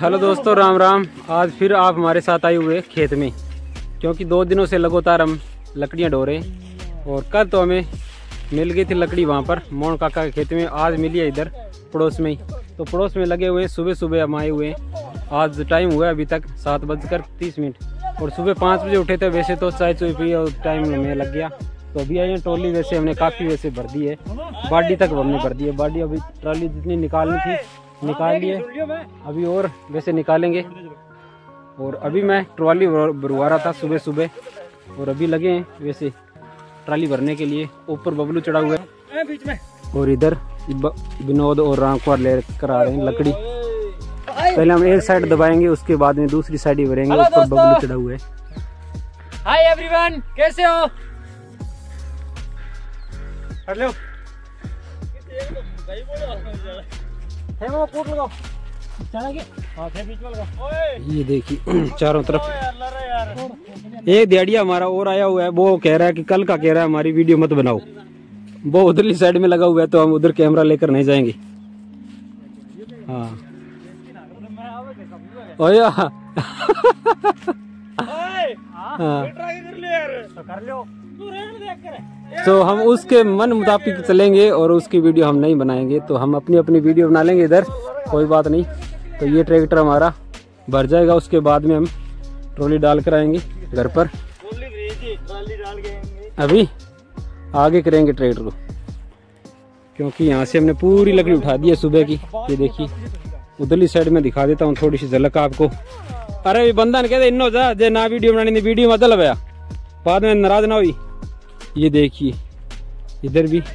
Hello दोस्तों, राम राम। आज फिर आप हमारे साथ आए हुए खेत में, क्योंकि 2 दिनों से लगातार हम लकड़ियाँ ढो रहे हैं। और कल तो हमें मिल गई थी लकड़ी वहाँ पर मोहन काका के खेत में। आज मिली है इधर पड़ोस में ही, तो पड़ोस में लगे हुए हैं। सुबह सुबह हम आए हुए हैं। आज टाइम हुआ है अभी तक 7:30 और सुबह 5 बजे उठे थे। वैसे तो चाय चुई पी और टाइम हमें लग गया, तो अभी आई है ट्रॉली। वैसे हमने काफ़ी वैसे भर दी है, बाडी तक हमने भर दी है। बाडी अभी ट्रॉली जितनी निकालनी थी निकाल लिए, अभी और वैसे निकालेंगे। और अभी मैं ट्रॉली भरवा रहा था सुबह सुबह, और अभी लगे हैं वैसे ट्रॉली भरने के लिए। ऊपर बबलू चढ़ा हुआ है बीच में, और इधर विनोद और रामकुमार लेकर आ रहे हैं लकड़ी। पहले हम एक साइड दबाएंगे, उसके बाद में दूसरी साइड ही भरेंगे। ऊपर बबलू चढ़ा हुआ है। हाय एवरीवन, कैसे हो? हेलो, ये देखिए चारों तरफ। एक दिहाड़िया हमारा और आया हुआ है, वो कह रहा है कि कल का कह रहा है हमारी वीडियो मत बनाओ। वो उधरली साइड में लगा हुआ है, तो हम उधर कैमरा लेकर नहीं जाएंगे। हाँ ओया तो हम उसके मन मुताबिक चलेंगे और उसकी वीडियो हम नहीं बनाएंगे। तो हम अपनी अपनी वीडियो बना लेंगे इधर, कोई बात नहीं। तो ये ट्रैक्टर हमारा भर जाएगा, उसके बाद में हम ट्रॉली डाल कर आएंगे घर पर। अभी आगे करेंगे ट्रैक्टर को, क्योंकि यहाँ से हमने पूरी लकड़ी उठा दी है सुबह की। ये देखिए उधरली साइड में दिखा देता हूँ थोड़ी सी झलक आपको। अरे बंदा ने कहते इन्नो जा जे ना वीडियो बनानी, वीडियो मत लया बाद में नाराज ना हुई। ये देखिए इधर भी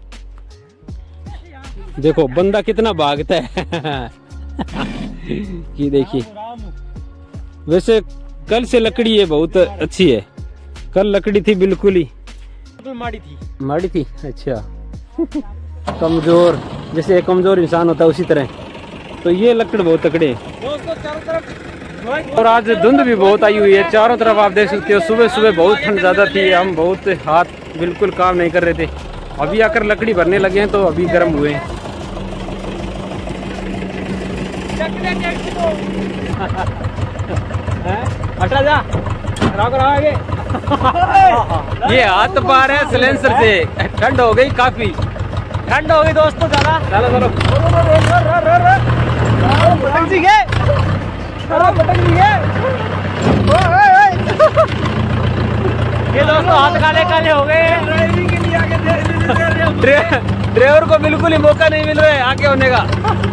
देखो बंदा कितना भागता है। ये देखिए, वैसे कल से लकड़ी है बहुत अच्छी है। कल लकड़ी थी बिल्कुल ही माड़ी थी। अच्छा कमजोर, जैसे एक कमजोर इंसान होता है उसी तरह। तो ये लकड़ बहुत तकड़े हैं। और आज धुंध भी बहुत आई हुई है चारों तरफ, आप देख सकते हो। सुबह सुबह बहुत ठंड ज़्यादा थी, हम बहुत हाथ बिल्कुल काम नहीं कर रहे थे। अभी आकर लकड़ी भरने लगे हैं, तो अभी गर्म हुए हैं। हटा जा आगे। ये हाथ पार है सिलेंसर से, ठंड हो गई, काफी ठंड हो गई दोस्तों। चला चलो चलो, पटक जी गए, पटक जी गए। ये दोस्तों हाथ काले काले हो गए। ड्राइवर को बिल्कुल ही मौका नहीं मिल रहा है आगे होने का।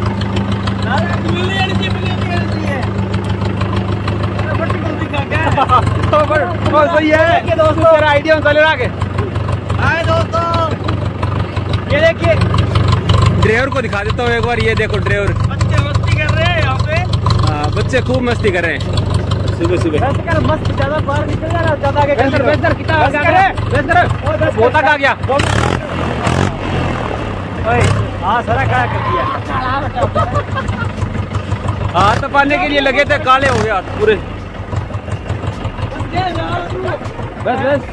सही है दोस्तों, तेरा आइडिया चले रहा के। हाय दोस्तों, ये देखिए ड्राइवर को दिखा देता हूँ एक बार। ये देखो ड्राइवर, बच्चे मस्ती कर रहे हैं यहाँ पे। हाँ बच्चे खूब मस्ती कर रहे हैं सुबह सुबह। मस्त ज्यादा बाहर निकल जा रहा, ज्यादा आगे बोता का गया। हाँ सारा खड़ा कर दिया। हाथ पाने के लिए लगे थे, काले हो गए हाथ पूरे। बस बस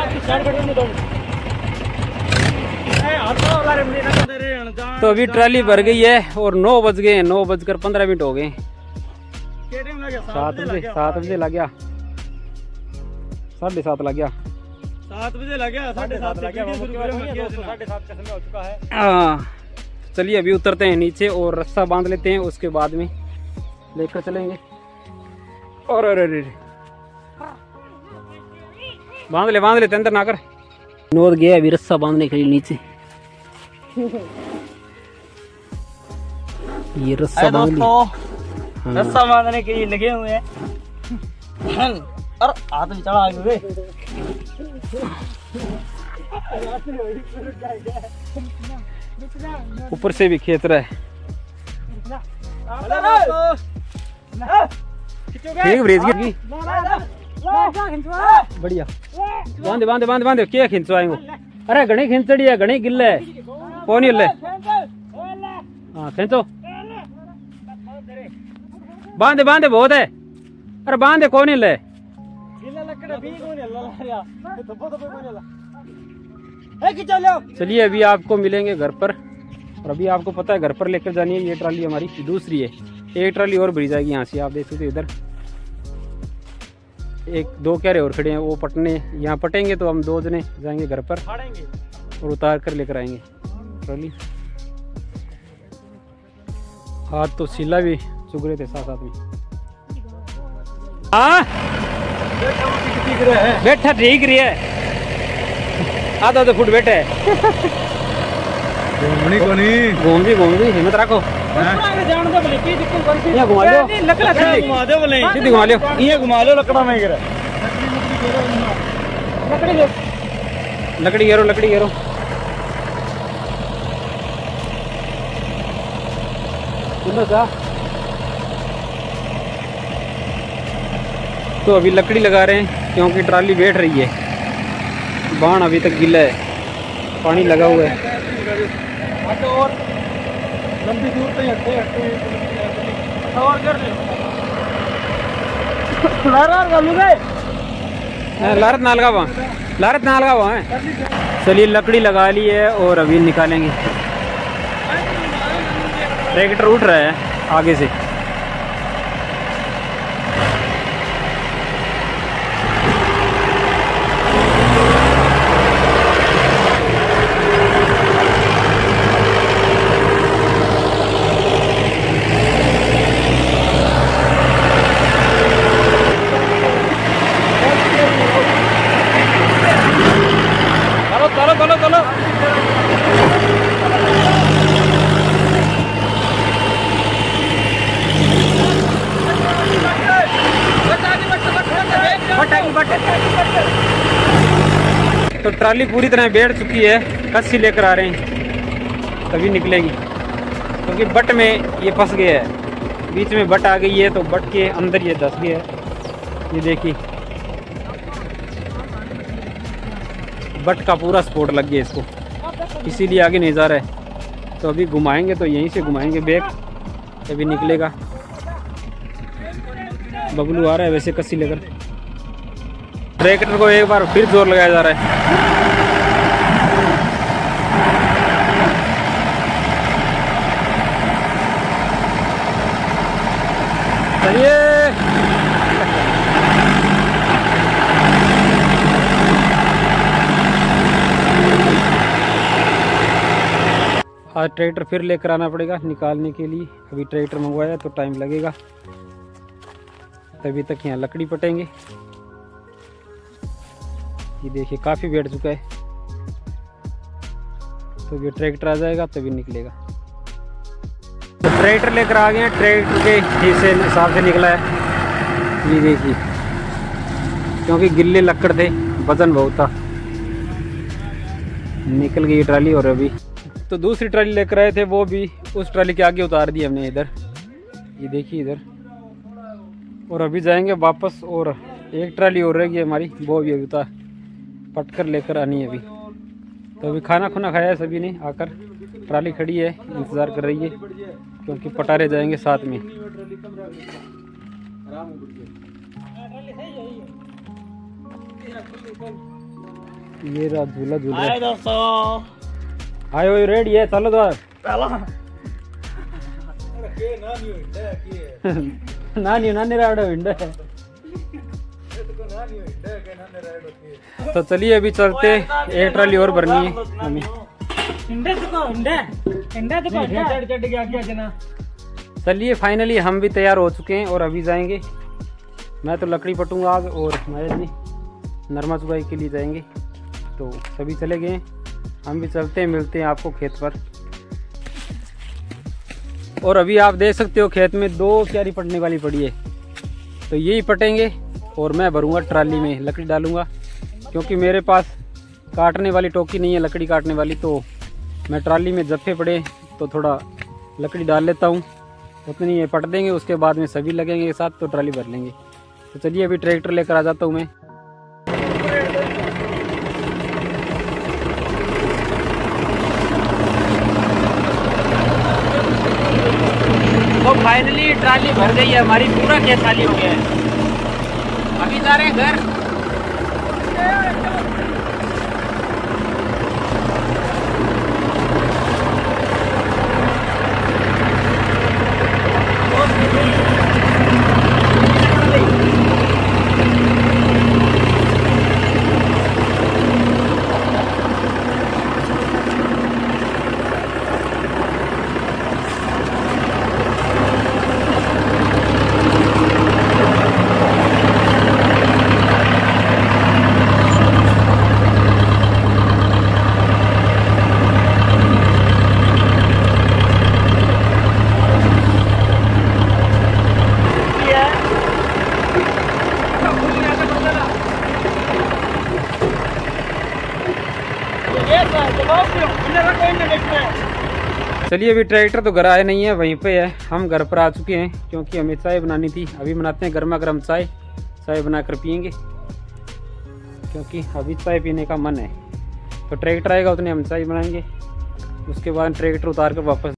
तो अभी ट्राली भर गई है और 9 बज गए हैं। 9:15 हो गए। 7 बजे लग गया, 7:30 लग गया। 7 बजे लग गया, 7:30 लग गया। 7:30 का समय हो चुका है। हाँ चलिए अभी उतरते हैं नीचे और रस्सा बांध लेते हैं, उसके बाद में लेकर चलेंगे। और अरे बांध ले अंदर ना कर। विनोद गया अभी रस्सा बांधने के लिए नीचे। ये रस्सा रस्सा बांधने के लिए लगे हुए हैं। और हाथ में चढ़ा हुए। ऊपर से भी खेत रहा है। ठीक ब्रेज की बढ़िया। बांधे क्या खिंचवाएंगे? अरे घनी खिंचड़ी है, घनी गिल्ले है, कौन हिले? हाँ खिंचो, बांधे बहुत है। अरे बांधे कौन हिले? चलिए अभी आपको मिलेंगे घर पर। और अभी आपको पता है घर पर लेकर जानी है। ये ट्राली हमारी दूसरी है, एक ट्राली और भरी जाएगी यहाँ से। आप देख सकते हो इधर 1-2 क्यारे और खड़े हैं, वो पटने यहाँ पटेंगे तो हम 2 जने जाएंगे घर पर और उतार कर लेकर आएंगे ट्राली। हाथ तो सिला भी चुग रहे थे साथ साथ में। हाँ बैठा ठीक रही है, आधा तो फुट बैठा है। घूम भी हिम्मत रखो, घुमा लो सीधी घुमा लो, ये घुमा लो लकड़ा में गिरा लकड़ी घेरो। तो अभी लकड़ी लगा रहे हैं क्योंकि ट्राली बैठ रही है, बाण अभी तक गीला है, पानी लगा हुआ है। और लंबी दूर पे हटते और कर लो लारत ना लगा वहाँ है। चलिए लकड़ी लगा ली है और अभी निकालेंगे। ट्रैक्टर उठ रहा है आगे से। चलो तो ट्राली पूरी तरह बैठ चुकी है, कस्सी लेकर आ रहे हैं तभी निकलेगी, क्योंकि बट में ये फंस गया है, बीच में बट आ गई है तो बट के अंदर ये धंस गया है। ये देखिए बट का पूरा स्पोर्ट लग गया इसको, इसीलिए आगे नहीं जा रहा है। तो अभी घुमाएंगे तो यहीं से घुमाएंगे बैग, तभी निकलेगा। बबलू आ रहा है वैसे कस्सी लेकर। ट्रैक्टर को एक बार फिर जोर लगाया जा रहा है। चलिए आज ट्रैक्टर फिर लेकर आना पड़ेगा निकालने के लिए। अभी ट्रैक्टर मंगवाया तो टाइम लगेगा, तभी तक यहाँ लकड़ी पटेंगे। ये देखिए काफ़ी बैठ चुका है, तो ये ट्रैक्टर आ जाएगा तभी निकलेगा। तो ट्रैक्टर लेकर आ गए हैं, ट्रैक्टर के हिसाब से निकला है। ये देखिए क्योंकि गिल्ले लकड़ थे, वजन बहुत था, निकल गई ट्राली। और अभी तो दूसरी ट्राली लेकर आए थे, वो भी उस ट्राली के आगे उतार दी हमने इधर। ये देखिए इधर। और अभी जाएंगे वापस, और एक ट्राली और रहेगी हमारी, वो भी अभी उतार पट कर लेकर आनी है अभी। तो अभी खाना खुना खाया है सभी ने आकर, ट्राली खड़ी है इंतज़ार कर रही है, क्योंकि पटारे जाएंगे साथ में। ये रात झूला झूला दोस्तों आयो रेडी है, चलो तो नानी राइड विंडो है। तो चलिए अभी चलते, एक ट्राली और भरनी है हमें। चलिए फाइनली हम भी तैयार हो चुके हैं और अभी जाएंगे। मैं तो लकड़ी पटूंगा आग, और महेश जी नरमा चुगाई के लिए जाएंगे। तो सभी चले गए, हम भी चलते हैं, मिलते हैं आपको खेत पर। और अभी आप देख सकते हो खेत में 2 क्यारी पटने वाली पड़ी है, तो यही पटेंगे और मैं भरूंगा ट्राली में, लकड़ी डालूंगा, क्योंकि मेरे पास काटने वाली टोकी नहीं है लकड़ी काटने वाली। तो मैं ट्राली में जफ्फे पड़े तो थोड़ा लकड़ी डाल लेता हूँ, उतनी पट देंगे, उसके बाद में सभी लगेंगे एक साथ तो ट्राली भर लेंगे। तो चलिए अभी ट्रैक्टर लेकर आ जाता हूँ मैं। तो फाइनली ट्राली भर गई है हमारी, पूरा खेत खाली हो गया है। अभी जा रहे हैं घर। चलिए अभी ट्रैक्टर तो घर आए नहीं है, वहीं पे है। हम घर पर आ चुके हैं क्योंकि हमें चाय बनानी थी। अभी बनाते हैं गर्मा गर्म चाय बनाकर पियेंगे क्योंकि अभी चाय पीने का मन है। तो ट्रैक्टर आएगा उतने हम चाय बनाएंगे, उसके बाद ट्रैक्टर उतार कर वापस